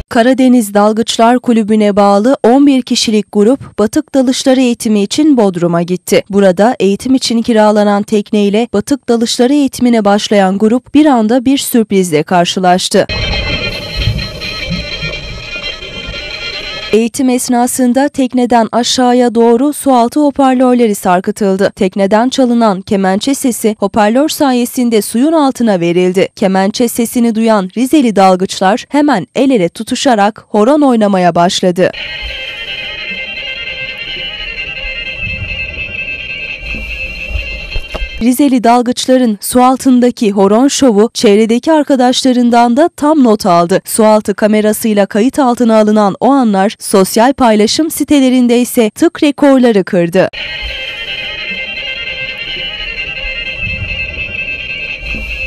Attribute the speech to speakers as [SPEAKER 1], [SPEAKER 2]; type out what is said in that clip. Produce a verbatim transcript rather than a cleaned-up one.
[SPEAKER 1] Karadeniz Dalgıçlar Kulübü'ne bağlı on bir kişilik grup batık dalışları eğitimi için Bodrum'a gitti. Burada eğitim için kiralanan tekneyle batık dalışları eğitimine başlayan grup bir anda bir sürprizle karşılaştı. Eğitim esnasında tekneden aşağıya doğru sualtı hoparlörleri sarkıtıldı. Tekneden çalınan kemençe sesi hoparlör sayesinde suyun altına verildi. Kemençe sesini duyan Rizeli dalgıçlar hemen el ele tutuşarak horon oynamaya başladı. Rizeli dalgıçların su altındaki horon şovu çevredeki arkadaşlarından da tam not aldı. Sualtı kamerasıyla kayıt altına alınan o anlar sosyal paylaşım sitelerinde ise tık rekorları kırdı.